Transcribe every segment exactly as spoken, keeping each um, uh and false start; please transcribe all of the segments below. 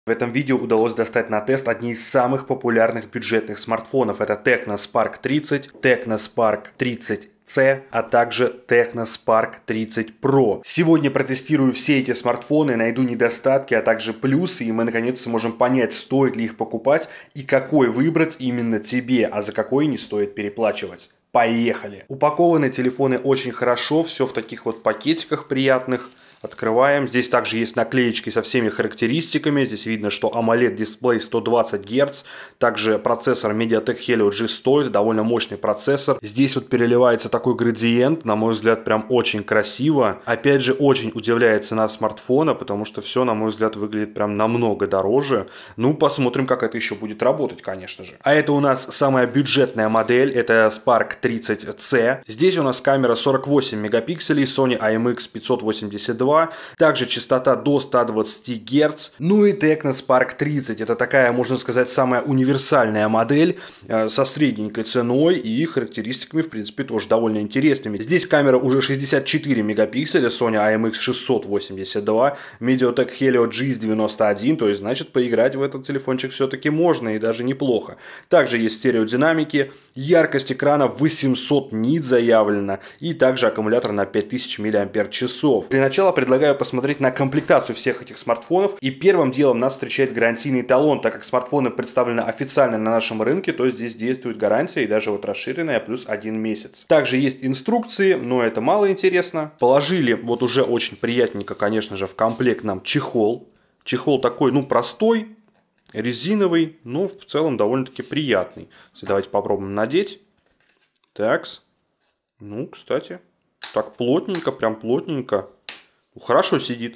В этом видео удалось достать на тест одни из самых популярных бюджетных смартфонов. Это Tecno Spark тридцать, Tecno Spark тридцать си, а также Tecno Spark тридцать про. Сегодня протестирую все эти смартфоны, найду недостатки, а также плюсы, и мы наконец сможем понять, стоит ли их покупать и какой выбрать именно тебе, а за какой не стоит переплачивать. Поехали! Упакованы телефоны очень хорошо, все в таких вот пакетиках приятных. Открываем. Здесь также есть наклеечки со всеми характеристиками. Здесь видно, что AMOLED дисплей сто двадцать герц. Также процессор MediaTek Helio джи сто. Это довольно мощный процессор. Здесь вот переливается такой градиент. На мой взгляд, прям очень красиво. Опять же, очень удивляет цена смартфона, потому что все, на мой взгляд, выглядит прям намного дороже. Ну, посмотрим, как это еще будет работать, конечно же. А это у нас самая бюджетная модель. Это Spark тридцать си. Здесь у нас камера сорок восемь мегапикселей, Sony ай эм икс пятьсот восемьдесят два. Также частота до ста двадцати герц. Ну и Tecno Spark тридцать. Это такая, можно сказать, самая универсальная модель э, со средненькой ценой и характеристиками, в принципе, тоже довольно интересными. Здесь камера уже шестьдесят четыре мегапикселя, Sony ай эм икс шестьсот восемьдесят два, MediaTek Helio джи девяносто один, то есть, значит, поиграть в этот телефончик все-таки можно и даже неплохо. Также есть стереодинамики, яркость экрана восемьсот нит заявлена и также аккумулятор на пять тысяч миллиампер-часов. Для начала предлагаю посмотреть на комплектацию всех этих смартфонов, и первым делом нас встречает гарантийный талон. Так как смартфоны представлены официально на нашем рынке, то здесь действует гарантия и даже вот расширенная плюс один месяц. Также есть инструкции, но это мало интересно. Положили вот уже очень приятненько, конечно же, в комплект нам чехол. Чехол такой, ну, простой, резиновый, но в целом довольно-таки приятный. Давайте попробуем надеть. Такс. Ну, кстати, так плотненько, прям плотненько. Хорошо сидит.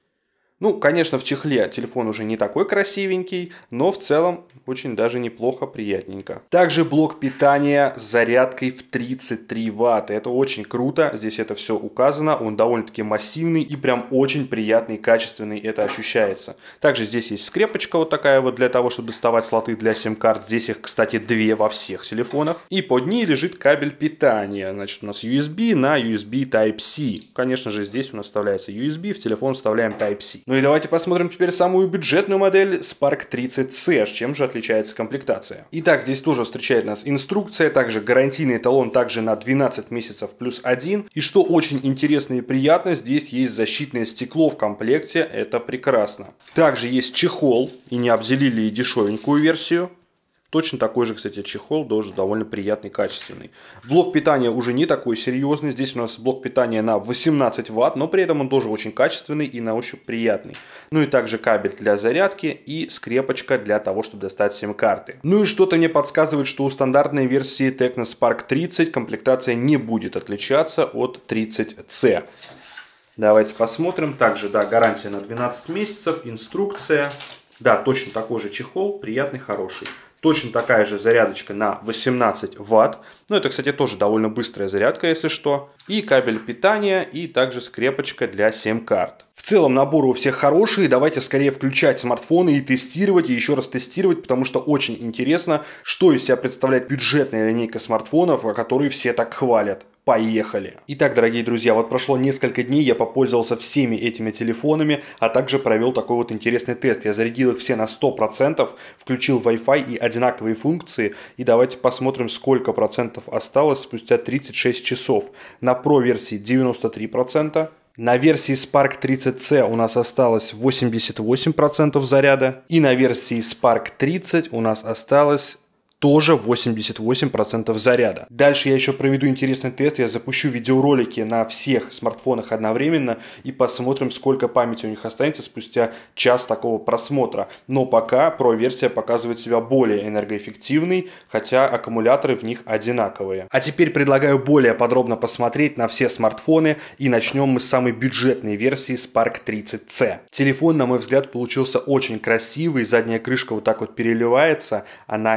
Ну, конечно, в чехле телефон уже не такой красивенький, но в целом очень даже неплохо, приятненько. Также блок питания с зарядкой в тридцать три ватта. Это очень круто, здесь это все указано, он довольно-таки массивный и прям очень приятный, качественный, это ощущается. Также здесь есть скрепочка вот такая вот для того, чтобы доставать слоты для сим-карт. Здесь их, кстати, две во всех телефонах. И под ней лежит кабель питания. Значит, у нас ю эс би на ю эс би Type-C. Конечно же, здесь у нас вставляется ю эс би, в телефон вставляем Type-C. Ну и давайте посмотрим теперь самую бюджетную модель Spark тридцать си. С чем же отличается комплектация? Итак, здесь тоже встречает нас инструкция, также гарантийный талон также на двенадцать месяцев плюс один. И что очень интересно и приятно, здесь есть защитное стекло в комплекте, это прекрасно. Также есть чехол, и не обделили и дешевенькую версию. Точно такой же, кстати, чехол, тоже довольно приятный, качественный. Блок питания уже не такой серьезный. Здесь у нас блок питания на восемнадцать ватт, но при этом он тоже очень качественный и на ощупь приятный. Ну и также кабель для зарядки и скрепочка для того, чтобы достать сим-карты. Ну и что-то мне подсказывает, что у стандартной версии Tecno Spark тридцать комплектация не будет отличаться от тридцать си. Давайте посмотрим. Также, да, гарантия на двенадцать месяцев, инструкция. Да, точно такой же чехол, приятный, хороший. Точно такая же зарядочка на восемнадцать ватт. Ну, это, кстати, тоже довольно быстрая зарядка, если что. И кабель питания, и также скрепочка для сим-карт. В целом набор у всех хороший. Давайте скорее включать смартфоны и тестировать, и еще раз тестировать, потому что очень интересно, что из себя представляет бюджетная линейка смартфонов, о которой все так хвалят. Поехали! Итак, дорогие друзья, вот прошло несколько дней, я попользовался всеми этими телефонами, а также провел такой вот интересный тест. Я зарядил их все на сто процентов, включил Wi-Fi и одинаковые функции. И давайте посмотрим, сколько процентов осталось спустя тридцать шесть часов. На Pro версии девяносто три процента. На версии Spark тридцать си у нас осталось восемьдесят восемь процентов заряда. И на версии Spark тридцать у нас осталось тоже восемьдесят восемь процентов заряда. Дальше я еще проведу интересный тест. Я запущу видеоролики на всех смартфонах одновременно и посмотрим, сколько памяти у них останется спустя час такого просмотра. Но пока Pro-версия показывает себя более энергоэффективной, хотя аккумуляторы в них одинаковые. А теперь предлагаю более подробно посмотреть на все смартфоны, и начнем мы с самой бюджетной версии Spark тридцать си. Телефон, на мой взгляд, получился очень красивый. Задняя крышка вот так вот переливается. Она не маленькая.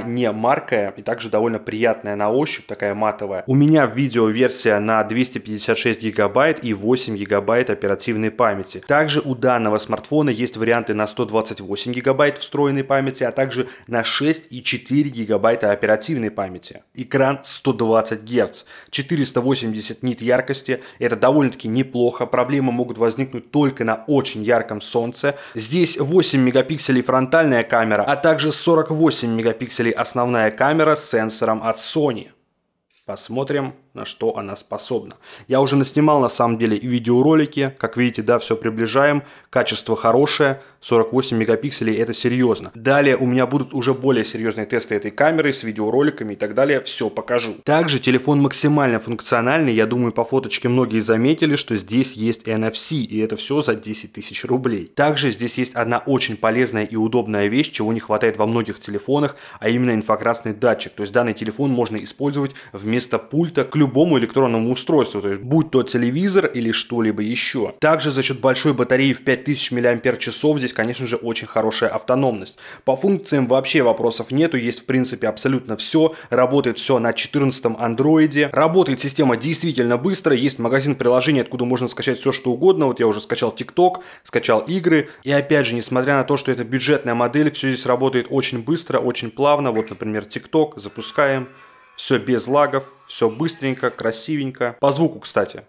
яркая и также довольно приятная на ощупь, такая матовая. У меня видеоверсия на двести пятьдесят шесть гигабайт и восемь гигабайт оперативной памяти. Также у данного смартфона есть варианты на сто двадцать восемь гигабайт встроенной памяти, а также на шесть и четыре гигабайта оперативной памяти. Экран сто двадцать герц, четыреста восемьдесят нит яркости. Это довольно-таки неплохо. Проблемы могут возникнуть только на очень ярком солнце. Здесь восемь мегапикселей фронтальная камера, а также сорок восемь мегапикселей основная камера с сенсором от Sony. Посмотрим, на что она способна. Я уже наснимал на самом деле видеоролики. Как видите, да, все приближаем. Качество хорошее. сорок восемь мегапикселей, это серьезно. Далее у меня будут уже более серьезные тесты этой камеры с видеороликами и так далее. Все покажу. Также телефон максимально функциональный. Я думаю, по фоточке многие заметили, что здесь есть эн эф си. И это все за десять тысяч рублей. Также здесь есть одна очень полезная и удобная вещь, чего не хватает во многих телефонах, а именно инфракрасный датчик. То есть данный телефон можно использовать вместо пульта к любому электронному устройству, то есть будь то телевизор или что-либо еще. Также за счет большой батареи в пять тысяч миллиампер-часов здесь, конечно же, очень хорошая автономность. По функциям вообще вопросов нету, есть в принципе абсолютно все, работает все на четырнадцатом андроиде, работает система действительно быстро, есть магазин приложений, откуда можно скачать все что угодно, вот я уже скачал TikTok, скачал игры, и опять же, несмотря на то, что это бюджетная модель, все здесь работает очень быстро, очень плавно, вот, например, TikTok, запускаем. Все без лагов, все быстренько, красивенько. По звуку, кстати.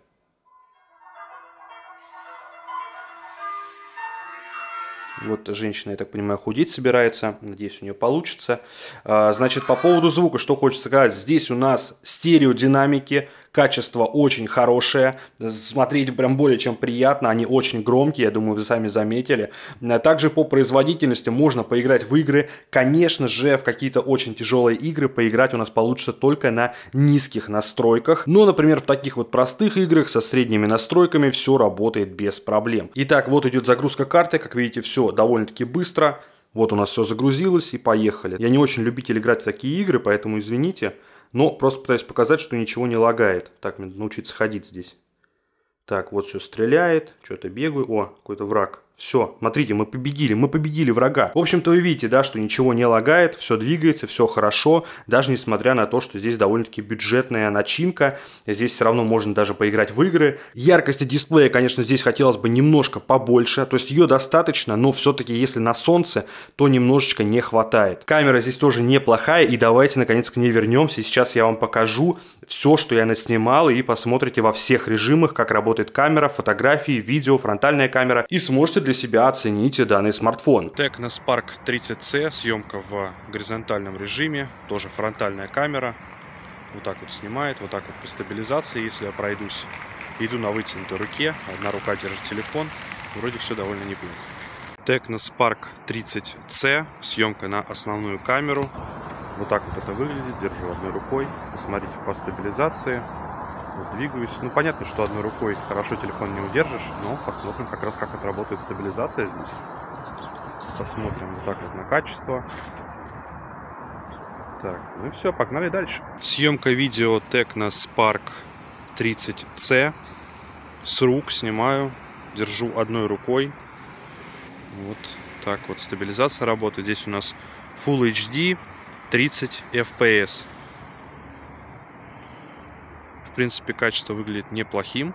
Вот женщина, я так понимаю, худеть собирается. Надеюсь, у нее получится. Значит, по поводу звука, что хочется сказать. Здесь у нас стереодинамики. Качество очень хорошее. Смотреть прям более чем приятно. Они очень громкие, я думаю, вы сами заметили. Также по производительности можно поиграть в игры. Конечно же, в какие-то очень тяжелые игры поиграть у нас получится только на низких настройках. Но, например, в таких вот простых играх со средними настройками все работает без проблем. Итак, вот идет загрузка карты. Как видите, все довольно-таки быстро. Вот у нас все загрузилось и поехали. Я не очень любитель играть в такие игры, поэтому извините. Но просто пытаюсь показать, что ничего не лагает. Так, мне надо научиться ходить здесь. Так, вот все стреляет. Что-то бегаю. О, какой-то враг. Все, смотрите, мы победили, мы победили врага. В общем-то, вы видите, да, что ничего не лагает, все двигается, все хорошо, даже несмотря на то, что здесь довольно-таки бюджетная начинка. Здесь все равно можно даже поиграть в игры. Яркости дисплея, конечно, здесь хотелось бы немножко побольше, то есть ее достаточно, но все-таки, если на солнце, то немножечко не хватает. Камера здесь тоже неплохая, и давайте, наконец, к ней вернемся. Сейчас я вам покажу все, что я наснимал, и посмотрите во всех режимах, как работает камера, фотографии, видео, фронтальная камера, и сможете для себя оценить данный смартфон. Tecno Spark тридцать си, съемка в горизонтальном режиме, тоже фронтальная камера. Вот так вот снимает, вот так вот по стабилизации, если я пройдусь. Иду на вытянутой руке, одна рука держит телефон, вроде все довольно неплохо. Tecno Spark тридцать си, съемка на основную камеру. Вот так вот это выглядит, держу одной рукой, посмотрите по стабилизации. Вот двигаюсь. Ну, понятно, что одной рукой хорошо телефон не удержишь, но посмотрим как раз, как отработает стабилизация здесь. Посмотрим вот так вот на качество. Так, ну и все, погнали дальше. Съемка видео Tecno Spark тридцать си. С рук снимаю, держу одной рукой. Вот так вот стабилизация работает. Здесь у нас Full эйч ди, тридцать эф пи эс. В принципе, качество выглядит неплохим.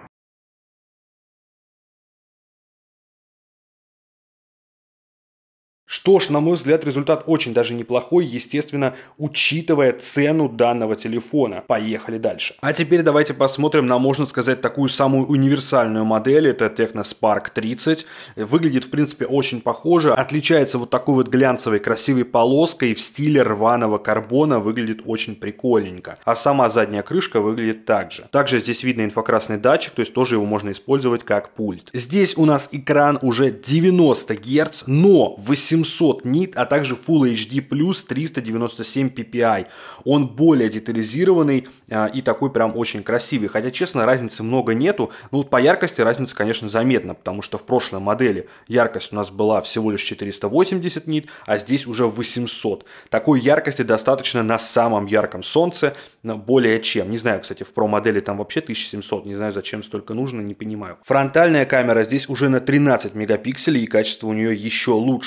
Что ж, на мой взгляд, результат очень даже неплохой, естественно, учитывая цену данного телефона. Поехали дальше. А теперь давайте посмотрим на, можно сказать, такую самую универсальную модель. Это Tecno Spark тридцать. Выглядит, в принципе, очень похоже. Отличается вот такой вот глянцевой красивой полоской в стиле рваного карбона. Выглядит очень прикольненько. А сама задняя крышка выглядит так же. Также здесь видно инфракрасный датчик, то есть тоже его можно использовать как пульт. Здесь у нас экран уже девяносто герц, но восемьсот нит, а также Full эйч ди плюс триста девяносто семь пи пи ай. Он более детализированный а, и такой прям очень красивый. Хотя, честно, разницы много нету. Но вот по яркости разница, конечно, заметна, потому что в прошлой модели яркость у нас была всего лишь четыреста восемьдесят нит, а здесь уже восемьсот. Такой яркости достаточно на самом ярком солнце, более чем. Не знаю, кстати, в Pro модели там вообще тысяча семьсот, не знаю, зачем столько нужно, не понимаю. Фронтальная камера здесь уже на тринадцать мегапикселей, и качество у нее еще лучше. А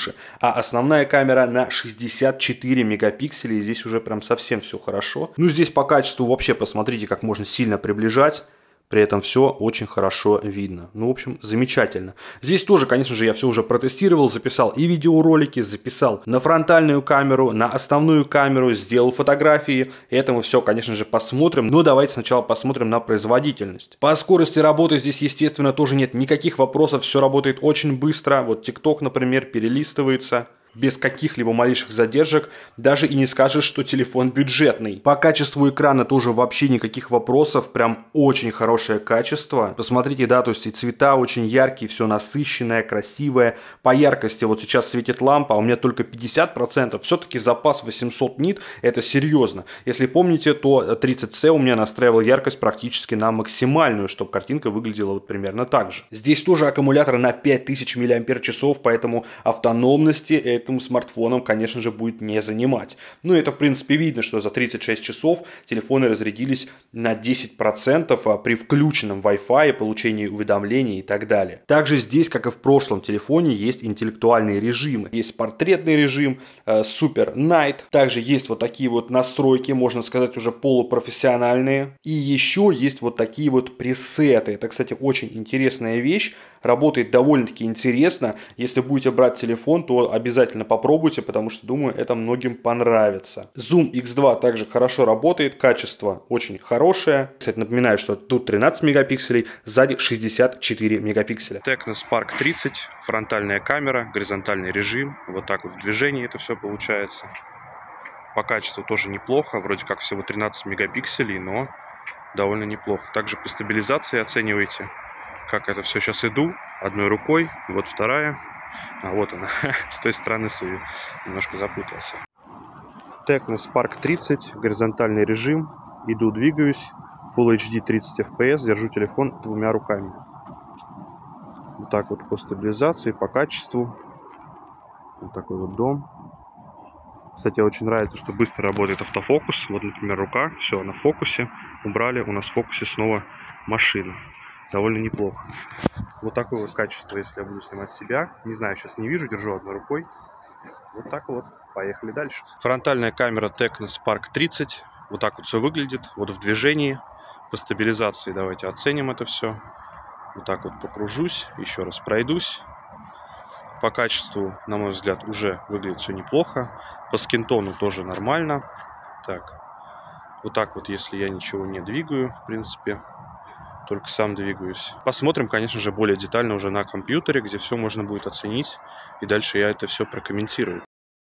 а основная камера на шестьдесят четыре мегапикселя, и здесь уже прям совсем все хорошо. Ну, здесь по качеству вообще посмотрите, как можно сильно приближать. При этом все очень хорошо видно. Ну, в общем, замечательно. Здесь тоже, конечно же, я все уже протестировал, записал и видеоролики, записал на фронтальную камеру, на основную камеру, сделал фотографии. Это мы все, конечно же, посмотрим. Но давайте сначала посмотрим на производительность. По скорости работы здесь, естественно, тоже нет никаких вопросов. Все работает очень быстро. Вот TikTok, например, перелистывается без каких-либо малейших задержек, даже и не скажешь, что телефон бюджетный. По качеству экрана тоже вообще никаких вопросов, прям очень хорошее качество. Посмотрите, да, то есть и цвета очень яркие, все насыщенное, красивое. По яркости вот сейчас светит лампа, а у меня только пятьдесят процентов. Все-таки запас восемьсот нит, это серьезно. Если помните, то тридцать си у меня настраивал яркость практически на максимальную, чтобы картинка выглядела вот примерно так же. Здесь тоже аккумулятор на пять тысяч миллиампер-часов, поэтому автономности этому смартфоном, конечно же, будет не занимать. Ну, это, в принципе, видно, что за тридцать шесть часов телефоны разрядились на десять процентов при включенном Wi-Fi, получении уведомлений и так далее. Также здесь, как и в прошлом телефоне, есть интеллектуальные режимы. Есть портретный режим, Super Night. Также есть вот такие вот настройки, можно сказать, уже полупрофессиональные. И еще есть вот такие вот пресеты. Это, кстати, очень интересная вещь. Работает довольно-таки интересно. Если будете брать телефон, то обязательно попробуйте, потому что, думаю, это многим понравится. Zoom икс два также хорошо работает, качество очень хорошее. Кстати, напоминаю, что тут тринадцать мегапикселей, сзади шестьдесят четыре мегапикселя. Tecno Spark тридцать, фронтальная камера, горизонтальный режим. Вот так вот в движении это все получается. По качеству тоже неплохо, вроде как всего тринадцать мегапикселей, но довольно неплохо. Также по стабилизации оценивайте, как это все сейчас иду, одной рукой, вот вторая, а вот она, с той стороны сую, немножко запутался. Tecno Spark тридцать, горизонтальный режим, иду, двигаюсь, Full эйч ди тридцать эф пи эс, держу телефон двумя руками. Вот так вот по стабилизации, по качеству, вот такой вот дом. Кстати, очень нравится, что быстро работает автофокус, вот, например, рука, все, на фокусе, убрали, у нас в фокусе снова машина. Довольно неплохо. Вот такое вот качество, если я буду снимать себя. Не знаю, сейчас не вижу, держу одной рукой. Вот так вот. Поехали дальше. Фронтальная камера Tecno Spark тридцать. Вот так вот все выглядит. Вот в движении. По стабилизации давайте оценим это все. Вот так вот покружусь. Еще раз пройдусь. По качеству, на мой взгляд, уже выглядит все неплохо. По скинтону тоже нормально. Так. Вот так вот, если я ничего не двигаю, в принципе. Только сам двигаюсь. Посмотрим, конечно же, более детально уже на компьютере, где все можно будет оценить. И дальше я это все прокомментирую.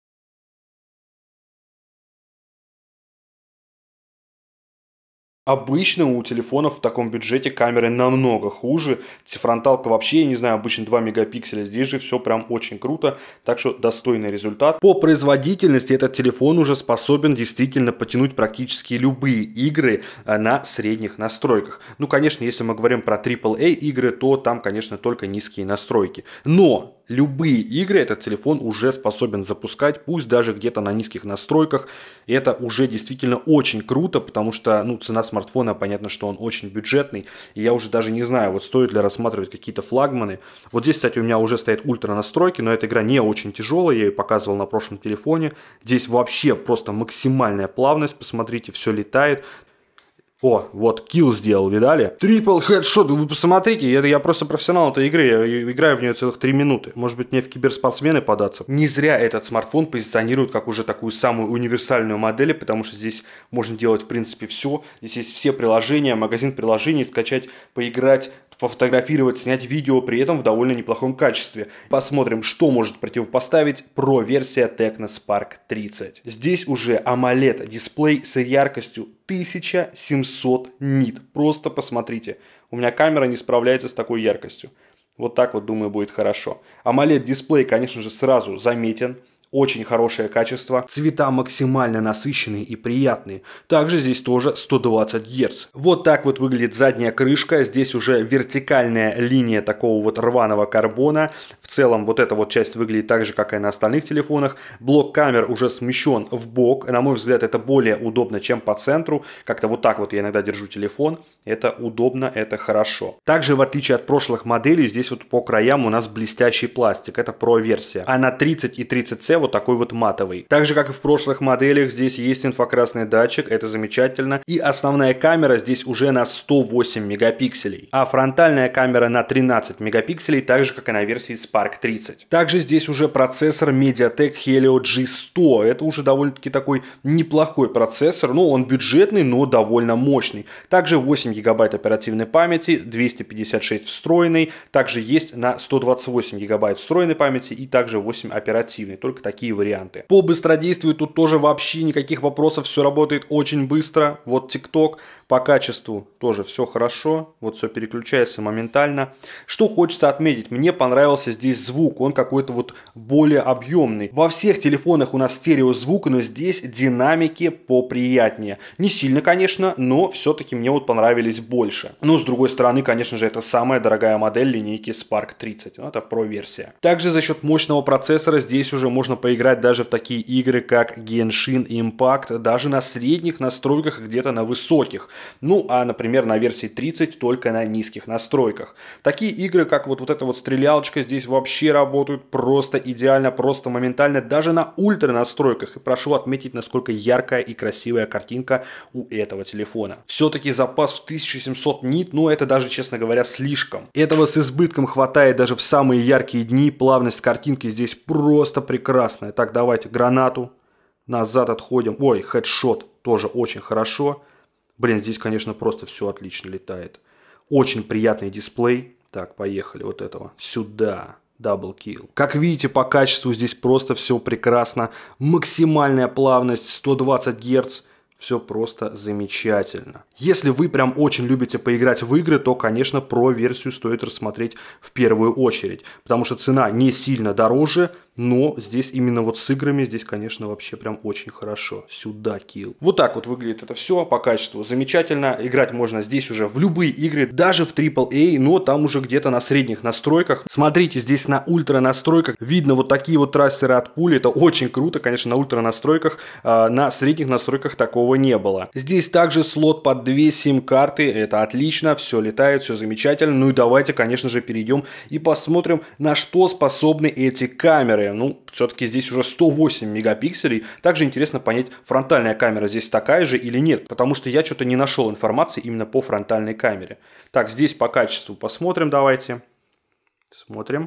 Обычно у телефонов в таком бюджете камеры намного хуже. Фронталка вообще, я не знаю, обычно два мегапикселя. Здесь же все прям очень круто. Так что достойный результат. По производительности этот телефон уже способен действительно потянуть практически любые игры на средних настройках. Ну, конечно, если мы говорим про трипл эй игры, то там, конечно, только низкие настройки. Но любые игры этот телефон уже способен запускать, пусть даже где-то на низких настройках. И это уже действительно очень круто, потому что, ну, цена смартфона, понятно, что он очень бюджетный. И я уже даже не знаю, вот стоит ли рассматривать какие-то флагманы. Вот здесь, кстати, у меня уже стоят ультра настройки, но эта игра не очень тяжелая, я ее показывал на прошлом телефоне. Здесь вообще просто максимальная плавность, посмотрите, все летает. О, вот, килл сделал, видали? Трипл хедшот, вы посмотрите, я, я просто профессионал этой игры, я играю в нее целых три минуты. Может быть, мне в киберспортсмены податься? Не зря этот смартфон позиционирует как уже такую самую универсальную модель, потому что здесь можно делать, в принципе, все. Здесь есть все приложения, магазин приложений, скачать, поиграть, пофотографировать, снять видео, при этом в довольно неплохом качестве. Посмотрим, что может противопоставить Pro-версия Tecno Spark тридцать. Здесь уже AMOLED дисплей с яркостью тысяча семьсот нит. Просто посмотрите. У меня камера не справляется с такой яркостью. Вот так вот, думаю, будет хорошо. AMOLED дисплей, конечно же, сразу заметен. очень хорошее качество, цвета максимально насыщенные и приятные. Также здесь тоже сто двадцать герц. Вот так вот выглядит задняя крышка, здесь уже вертикальная линия такого вот рваного карбона. В целом вот эта вот часть выглядит так же, как и на остальных телефонах. Блок камер уже смещен в бок, на мой взгляд это более удобно, чем по центру. Как-то вот так вот я иногда держу телефон, это удобно, это хорошо. Также в отличие от прошлых моделей, здесь вот по краям у нас блестящий пластик, это Pro версия. А на тридцать и тридцать си вот такой вот матовый. Так же, как и в прошлых моделях, здесь есть инфракрасный датчик, это замечательно. И основная камера здесь уже на сто восемь мегапикселей. А фронтальная камера на тринадцать мегапикселей, так же, как и на версии Spark тридцать. Также здесь уже процессор MediaTek Helio джи сто. Это уже довольно-таки такой неплохой процессор. Ну, он бюджетный, но довольно мощный. Также восемь гигабайт оперативной памяти, двести пятьдесят шесть встроенной. Также есть на сто двадцать восемь гигабайт встроенной памяти и также восемь оперативной. Только такие варианты. По быстродействию тут тоже вообще никаких вопросов. Все работает очень быстро. Вот TikTok. По качеству тоже все хорошо. Вот все переключается моментально. Что хочется отметить. Мне понравился здесь звук. Он какой-то вот более объемный. Во всех телефонах у нас стереозвук, но здесь динамики поприятнее. Не сильно, конечно, но все-таки мне вот понравились больше. Но с другой стороны, конечно же, это самая дорогая модель линейки Spark тридцать. Это Pro версия. Также за счет мощного процессора здесь уже можно поиграть даже в такие игры, как Genshin Impact, даже на средних настройках, где-то на высоких. Ну, а, например, на версии тридцать только на низких настройках. Такие игры, как вот, вот эта вот стрелялочка, здесь вообще работают просто идеально, просто моментально, даже на ультра настройках. И прошу отметить, насколько яркая и красивая картинка у этого телефона. Все-таки запас в тысячу семьсот нит, ну, это даже, честно говоря, слишком. Этого с избытком хватает даже в самые яркие дни. Плавность картинки здесь просто прекрасная. Так, давайте гранату. Назад отходим. Ой, хедшот тоже очень хорошо. Блин, здесь, конечно, просто все отлично летает. Очень приятный дисплей. Так, поехали вот этого. Сюда. Double kill. Как видите, по качеству здесь просто все прекрасно. Максимальная плавность сто двадцать герц. Все просто замечательно. Если вы прям очень любите поиграть в игры, то, конечно, Pro версию стоит рассмотреть в первую очередь. Потому что цена не сильно дороже, но здесь именно вот с играми, здесь, конечно, вообще прям очень хорошо. Сюда килл. Вот так вот выглядит это все по качеству. Замечательно. Играть можно здесь уже в любые игры, даже в трипл эй, но там уже где-то на средних настройках. Смотрите, здесь на ультра настройках видно вот такие вот трассеры от пули. Это очень круто, конечно, на ультра настройках. А на средних настройках такого не было. Здесь также слот под две сим-карты. Это отлично, все летает, все замечательно. Ну и давайте, конечно же, перейдем и посмотрим, на что способны эти камеры. Ну, все-таки здесь уже сто восемь мегапикселей. Также интересно понять, фронтальная камера здесь такая же или нет. Потому что я что-то не нашел информации именно по фронтальной камере. Так, здесь по качеству посмотрим давайте. Смотрим.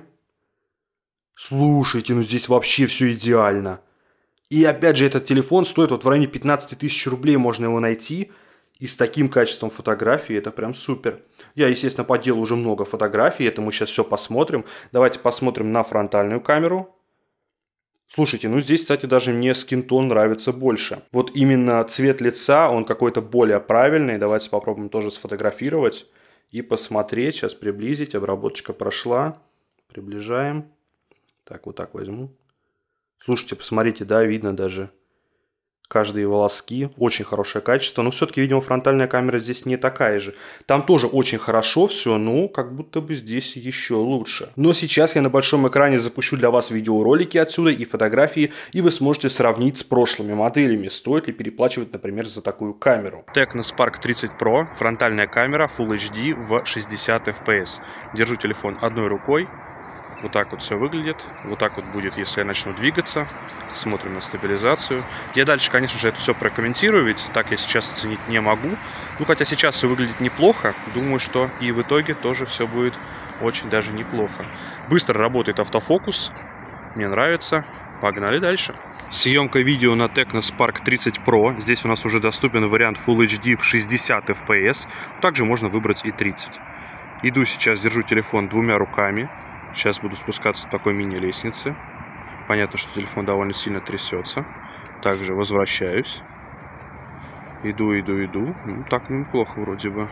Слушайте, ну здесь вообще все идеально. И опять же, этот телефон стоит вот в районе пятнадцати тысяч рублей, можно его найти. И с таким качеством фотографий это прям супер. Я, естественно, поделал уже много фотографий, это мы сейчас все посмотрим. Давайте посмотрим на фронтальную камеру. Слушайте, ну здесь, кстати, даже мне скинтон нравится больше. Вот именно цвет лица, он какой-то более правильный. Давайте попробуем тоже сфотографировать и посмотреть. Сейчас приблизить, обработочка прошла. Приближаем. Так, вот так возьму. Слушайте, посмотрите, да, видно даже каждые волоски. Очень хорошее качество. Но все-таки, видимо, фронтальная камера здесь не такая же. Там тоже очень хорошо все, но как будто бы здесь еще лучше. Но сейчас я на большом экране запущу для вас видеоролики отсюда и фотографии, и вы сможете сравнить с прошлыми моделями. Стоит ли переплачивать, например, за такую камеру. Tecno Spark тридцать Pro. Фронтальная камера Full эйч ди в шестьдесят эф пи эс. Держу телефон одной рукой. Вот так вот все выглядит. Вот так вот будет, если я начну двигаться. Смотрим на стабилизацию. Я дальше, конечно же, это все прокомментирую, ведь так я сейчас оценить не могу. Ну, хотя сейчас все выглядит неплохо. Думаю, что и в итоге тоже все будет очень даже неплохо. Быстро работает автофокус. Мне нравится. Погнали дальше. Съемка видео на Tecno Spark тридцать Pro. Здесь у нас уже доступен вариант Full эйч ди в шестьдесят эф пи эс. Также можно выбрать и тридцать. Иду сейчас, держу телефон двумя руками. Сейчас буду спускаться по такой мини-лестнице. Понятно, что телефон довольно сильно трясется. Также возвращаюсь. Иду, иду, иду. Ну, так неплохо вроде бы.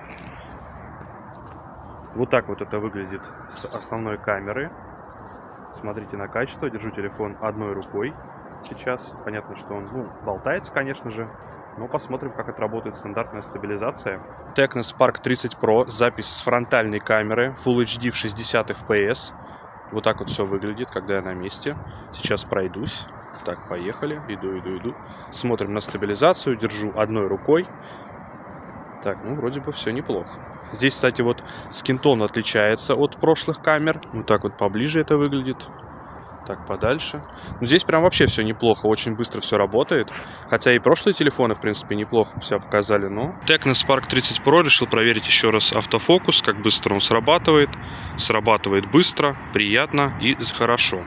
Вот так вот это выглядит с основной камеры. Смотрите на качество. Держу телефон одной рукой сейчас. Понятно, что он, ну, болтается, конечно же. Но посмотрим, как отработает стандартная стабилизация. Tecno Spark тридцать Pro. Запись с фронтальной камеры. Full эйч ди в шестьдесят эф пи эс. Вот так вот все выглядит, когда я на месте. Сейчас пройдусь. Так, поехали. Иду, иду, иду. Смотрим на стабилизацию. Держу одной рукой. Так, ну, вроде бы все неплохо. Здесь, кстати, вот скинтон отличается от прошлых камер. Вот так вот поближе это выглядит. Так, подальше. Ну, здесь прям вообще все неплохо. Очень быстро все работает. Хотя и прошлые телефоны, в принципе, неплохо себя показали, но... Tecno Spark тридцать Pro решил проверить еще раз автофокус, как быстро он срабатывает. Срабатывает быстро, приятно и хорошо.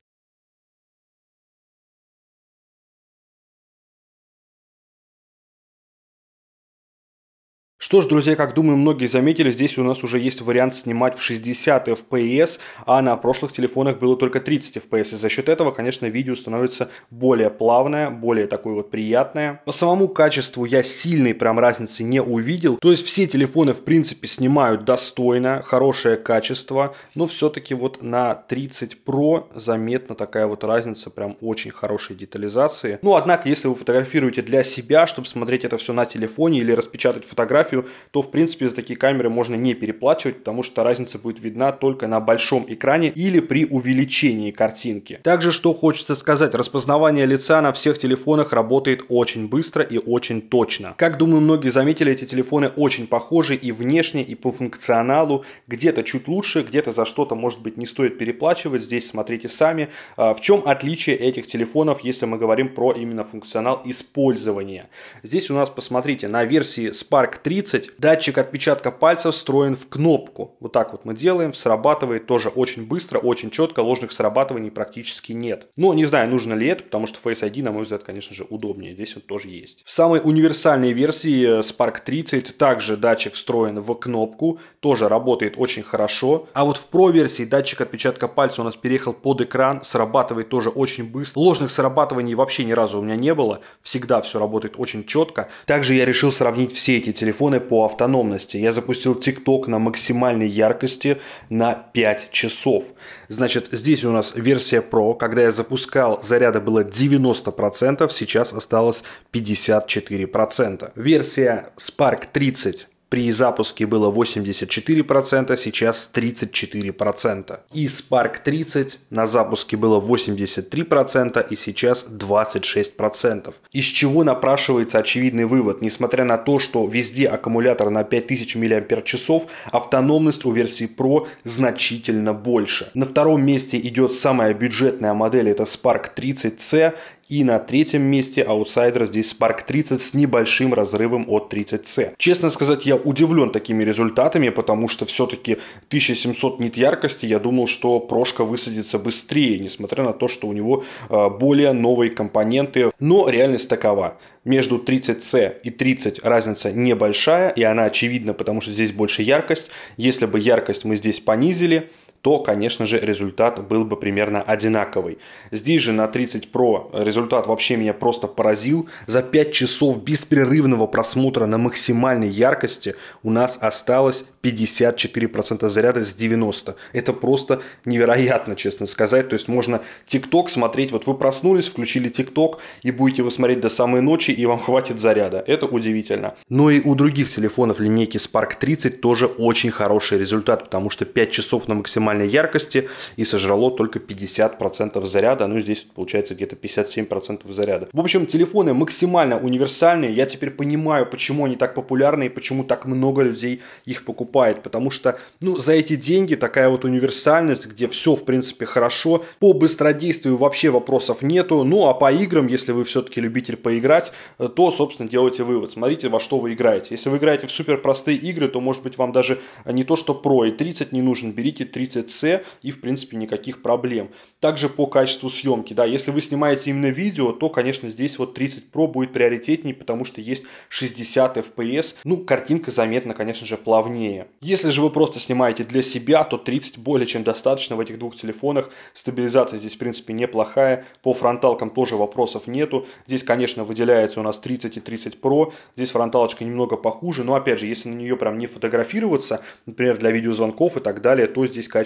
Что ж, друзья, как думаю, многие заметили, здесь у нас уже есть вариант снимать в шестьдесят эф пи эс, а на прошлых телефонах было только тридцать эф пи эс. И за счет этого, конечно, видео становится более плавное, более такое вот приятное. По самому качеству я сильной прям разницы не увидел. То есть все телефоны, в принципе, снимают достойно, хорошее качество, но все-таки вот на тридцать Pro заметна такая вот разница, прям очень хорошей детализации. Ну, однако, если вы фотографируете для себя, чтобы смотреть это все на телефоне или распечатать фотографию, то, в принципе, за такие камеры можно не переплачивать, потому что разница будет видна только на большом экране или при увеличении картинки. Также, что хочется сказать, распознавание лица на всех телефонах работает очень быстро и очень точно. Как, думаю, многие заметили, эти телефоны очень похожи и внешне, и по функционалу. Где-то чуть лучше, где-то за что-то, может быть, не стоит переплачивать. Здесь смотрите сами. В чем отличие этих телефонов, если мы говорим про именно функционал использования? Здесь у нас, посмотрите, на версии Spark тридцать датчик отпечатка пальцев встроен в кнопку. Вот так вот мы делаем, срабатывает тоже очень быстро, очень четко, ложных срабатываний практически нет. Но не знаю, нужно ли это, потому что Face ай ди, на мой взгляд, конечно же, удобнее. Здесь он тоже есть. В самой универсальной версии Spark тридцать также датчик встроен в кнопку, тоже работает очень хорошо. А вот в Pro версии датчик отпечатка пальца у нас переехал под экран, срабатывает тоже очень быстро. Ложных срабатываний вообще ни разу у меня не было, всегда все работает очень четко. Также я решил сравнить все эти телефоны по автономности. Я запустил TikTok на максимальной яркости на пять часов. Значит, здесь у нас версия Pro. Когда я запускал, заряда было девяносто процентов, сейчас осталось пятьдесят четыре процента. Версия Spark тридцать при запуске было восемьдесят четыре процента, сейчас тридцать четыре процента. И Spark тридцать на запуске было восемьдесят три процента и сейчас двадцать шесть процентов. Из чего напрашивается очевидный вывод. Несмотря на то, что везде аккумулятор на пять тысяч мАч, автономность у версии Pro значительно больше. На втором месте идет самая бюджетная модель, это Spark тридцать си. И на третьем месте аутсайдер здесь Spark тридцать с небольшим разрывом от тридцать си. Честно сказать, я удивлен такими результатами, потому что все-таки тысяча семьсот нит яркости, я думал, что прошка высадится быстрее, несмотря на то, что у него более новые компоненты. Но реальность такова. Между тридцать си и тридцать разница небольшая, и она очевидна, потому что здесь больше яркость. Если бы яркость мы здесь понизили, то, конечно же, результат был бы примерно одинаковый. Здесь же на тридцать Pro результат вообще меня просто поразил. За пять часов беспрерывного просмотра на максимальной яркости у нас осталось пятьдесят четыре процента заряда с девяноста. Это просто невероятно, честно сказать. То есть можно TikTok смотреть. Вот вы проснулись, включили TikTok и будете его смотреть до самой ночи, и вам хватит заряда. Это удивительно. Но и у других телефонов линейки Spark тридцать тоже очень хороший результат, потому что пять часов на максимальной яркости и сожрало только пятьдесят процентов заряда. Ну, здесь получается где-то пятьдесят семь процентов заряда. В общем, телефоны максимально универсальные. Я теперь понимаю, почему они так популярны и почему так много людей их покупает. Потому что, ну, за эти деньги такая вот универсальность, где все, в принципе, хорошо. По быстродействию вообще вопросов нету. Ну, а по играм, если вы все-таки любитель поиграть, то, собственно, делайте вывод. Смотрите, во что вы играете. Если вы играете в супер простые игры, то, может быть, вам даже не то, что Pro и тридцать не нужен. Берите тридцать си и, в принципе, никаких проблем. Также по качеству съемки, да, если вы снимаете именно видео, то, конечно, здесь вот тридцать Pro будет приоритетнее, потому что есть шестьдесят эф пи эс, ну, картинка заметно, конечно же, плавнее. Если же вы просто снимаете для себя, то тридцать более чем достаточно в этих двух телефонах. Стабилизация здесь, в принципе, неплохая, по фронталкам тоже вопросов нету. Здесь, конечно, выделяется у нас тридцать и тридцать Pro, здесь фронталочка немного похуже, но, опять же, если на нее прям не фотографироваться, например, для видеозвонков и так далее, то здесь качество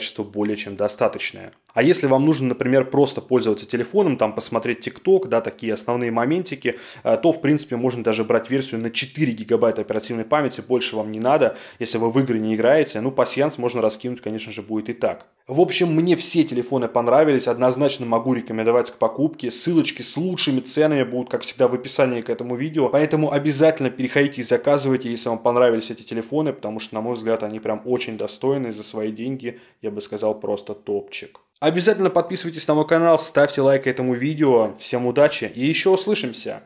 качество более чем достаточное. А если вам нужно, например, просто пользоваться телефоном, там посмотреть ТикТок, да, такие основные моментики, то, в принципе, можно даже брать версию на четыре гигабайта оперативной памяти, больше вам не надо, если вы в игры не играете. Ну, пасьянс можно раскинуть, конечно же, будет и так. В общем, мне все телефоны понравились, однозначно могу рекомендовать к покупке. Ссылочки с лучшими ценами будут, как всегда, в описании к этому видео, поэтому обязательно переходите и заказывайте, если вам понравились эти телефоны, потому что, на мой взгляд, они прям очень достойные за свои деньги, я бы сказал, просто топчик. Обязательно подписывайтесь на мой канал, ставьте лайк этому видео. Всем удачи и еще услышимся!